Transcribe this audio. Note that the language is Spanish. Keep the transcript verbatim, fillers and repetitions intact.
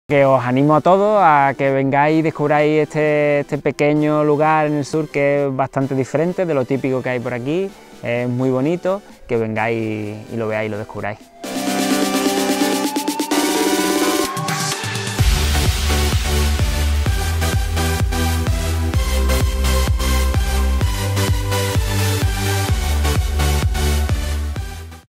Que os animo a todos a que vengáis y descubráis este, este pequeño lugar en el sur que es bastante diferente de lo típico que hay por aquí, es muy bonito, que vengáis y lo veáis y lo descubráis.